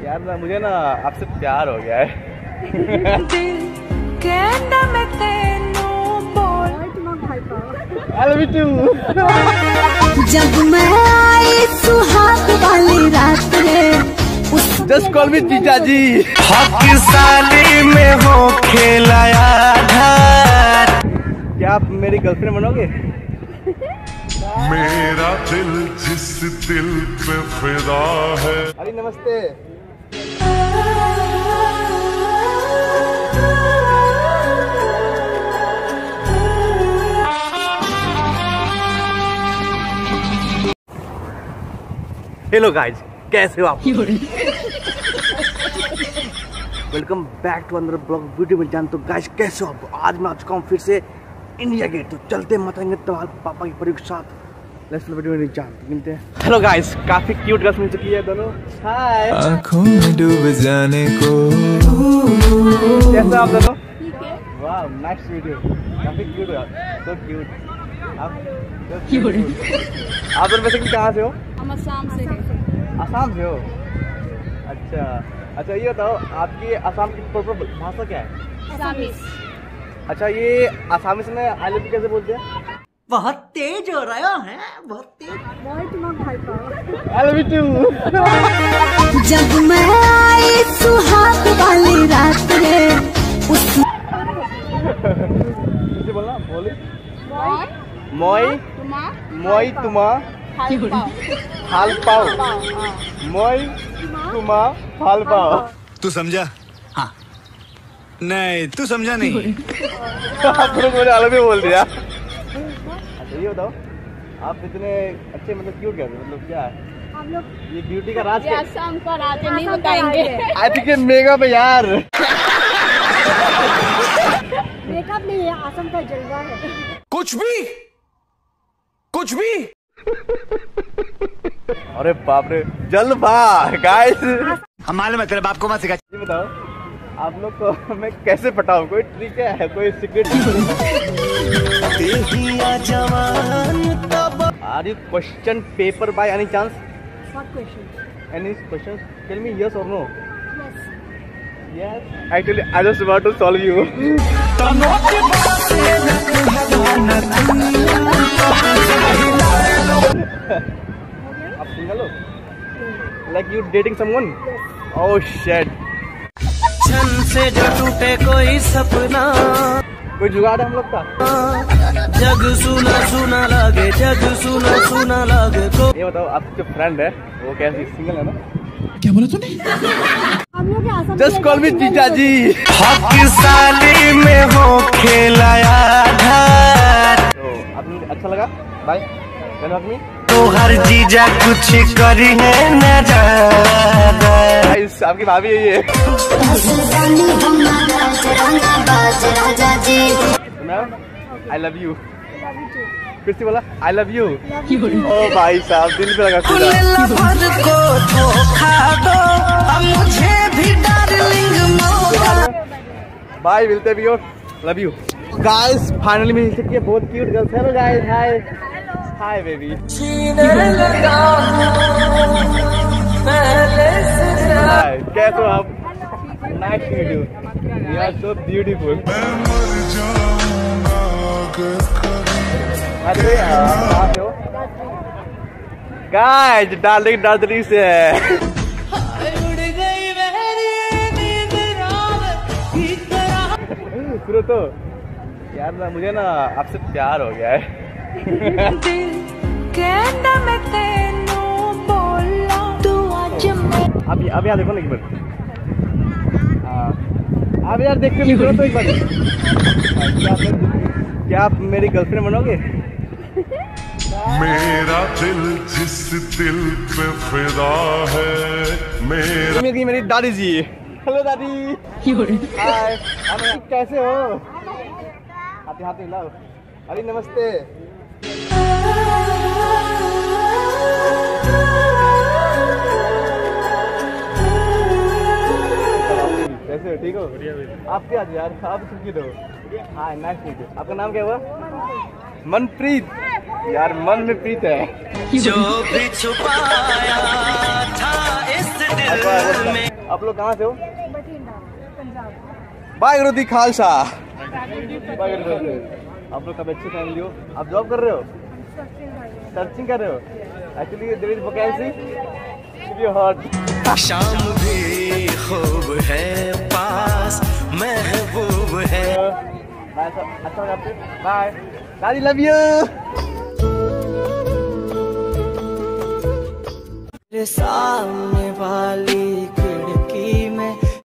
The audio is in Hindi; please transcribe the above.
यार ना मुझे ना आपसे प्यार हो गया है। I love you too। जब मैं आई सुहाग वाली रात में Just call me जीजा जी। हक साली में हो खेलाया धार। क्या आप मेरी गर्लफ्रेंड बनोगे? मेरा दिल जिस दिल पे फिदा है। अरे नमस्ते। हेलो गाइज, कैसे हो आप? Welcome back to another blog video में। जानते हो गाइज कैसे हो आप? आज मैं आ चुका हूँ फिर से इंडिया गेट। तो चलते मतंगे तुम्हारे पापा की परिवार के साथ। लेट्स वीडियो में मिलते हैं। हेलो गाइज, काफी क्यूट गर्ल्स मिल चुकी है दोनों। हाय। आँखों में डूब जाने को। कैसे आप दोनों? वाह, नाइस वीडियो। काफी क्यूट है, सो क्यूट। आप दोनों वैसे कहाँ से हो? हम असम से हैं। असम से हो? अच्छा अच्छा, ये बताओ आपकी असम की प्रॉपर भाषा क्या है? असमीज। अच्छा, ये असमीज में आई लव यू कैसे बोलते हैं? बहुत तेज हो रहा है, बहुत तेज। I love you too. जब मैं आई सुहाग वाली रात में कैसे बोलना? बोले मोय मोई तुमा हाल पाओ। मोई तुमा हाल पाओ। तू समझा? हाँ। नहीं, तू समझा नहीं। आप लोग मुझे अलग ही बोल दिया। अच्छा, ये बताओ आप इतने अच्छे मतलब क्यों कहते हो? मतलब क्या है हम लोग ये ब्यूटी का राज? क्या असम का राज है, नहीं बताएंगे। आई थिंक ये मेकअप है यार। मेकअप नहीं है, असम का जलवा है। कुछ भी। अरे बाप रे, जलवा गाइस। हम मालूम है तेरे बाप को मत सिखा। ये बताओ आप लोग को मैं कैसे पटाऊं? कोई ट्रिक है? कोई secret? Are you question paper by any chance? What question? Any questions? Tell me yes or no. Yes. Yes. Actually, I just want to solve you. आप सिंगल हो? Like you dating someone? Oh shit. छन से जो टूटे कोई सपना, कोई जुगाड़ है हम लोग का? जग सुना सुना लागे, जग सुना सुना लागे को। ये बताओ आपकी जो फ्रेंड है वो कैसी सिंगल है ना? क्या बोला तूने? हम लोग असम Just call me जीजा जी। हक साली में हो खेलाया धार। तो आपको अच्छा लगा? बाय। Can you me? तो हर जीजा कुछ करी है न ज्यादा। गाइस, आपकी भाभी है ये। Ma'am, I love you. फिर से बोला आई लव यू। ओ भाई साहब, दिल पे लगा पूरा। बाय, मिलते भी हो। Love you guys. फाइनली मिल चुकी है बहुत cute girls. Hello guys, hi hi baby. Hi, कैसे हो आप? Nice to meet you. You are so beautiful. अरे कहाँ से हो? गाइस, दार्जिलिंग से है। सुनो तो यार ना मुझे ना आपसे प्यार हो गया है। अब यहाँ देखो ना एक बार। अब यार देखते नहीं तो एक बार। क्या आप मेरी गर्लफ्रेंड बनोगे? मेरा दिल जिस दिल पे फिदा है। मेरी दादी जी। हेलो दादी। हाय, कैसे हो? हाथ मिलाओ। अरे नमस्ते। कैसे हो? ठीक हो? आप क्या यार आप सुखी दो। हाँ, नाइस मीट यू। आपका नाम क्या हुआ? मनप्रीत। यार मन में प्रीत है। जो भी छुपाया था इस दिल में। आप लोग कहाँ से हो? बठिंडा, पंजाब। वाहिगुरू जी खालसा। वाहिगुरू जी। आप लोग कब अच्छी फैमिली हो? आप जॉब कर रहे हो? सर्चिंग कर रहे हो? Actually there is vacancy you hurt. शाम भी खूब है पास महबूब है। बाय सर, अच्छा लगा आपसे। बाय दादी, लव यू। सामने वाली